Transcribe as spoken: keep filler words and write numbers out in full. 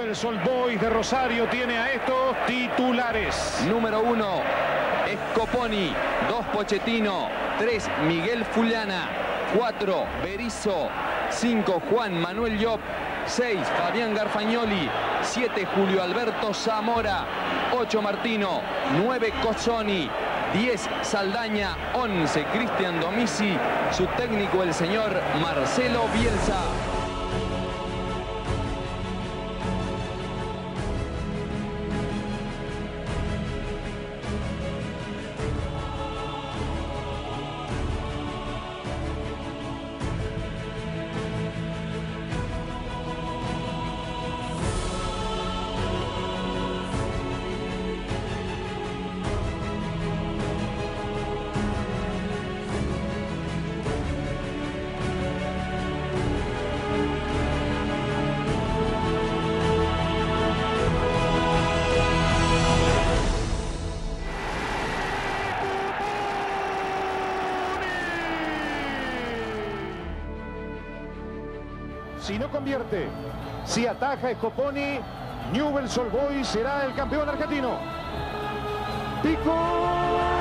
Newell's Old Boys de Rosario tiene a estos titulares. Número uno, Scoponi. Dos, Pochettino. Tres, Miguel Fullana. Cuatro, Berizzo. Cinco, Juan Manuel Llop. Seis, Fabián Garfagnoli. Siete, Julio Alberto Zamora. Ocho, Martino. Nueve, Cozzoni. diez, Saldaña. once, Cristian Domizzi. Su técnico, el señor Marcelo Bielsa. Si no convierte, si ataja Scoponi, Newell's Old Boys será el campeón argentino. ¡Pico!